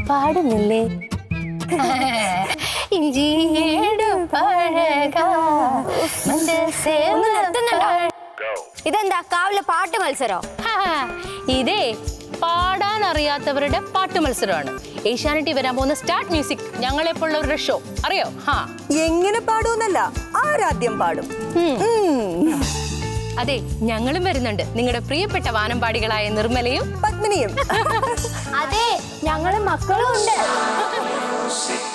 പാടുന്നില്ലേ? ഇതെന്താ കാവിലെ പാട്ട് മത്സരോ? ഇതേ പാടാൻ അറിയാത്തവരുടെ പാട്ട് മത്സരമാണ്. ഏഷ്യാനെറ്റിൽ വരാൻ പോകുന്ന സ്റ്റാർട്ട് മ്യൂസിക് ഞങ്ങളെപ്പോലുള്ളവരുടെ ഷോ അറിയോ? എങ്ങനെ പാടൂന്നല്ല, ആരാധ്യം പാടും. അതെ, ഞങ്ങളും വരുന്നുണ്ട്, നിങ്ങളുടെ പ്രിയപ്പെട്ട വാനമ്പാടികളായ നിർമ്മലയും പത്മിനിയും. അതെ, ഞങ്ങള് മക്കളും ഉണ്ട്.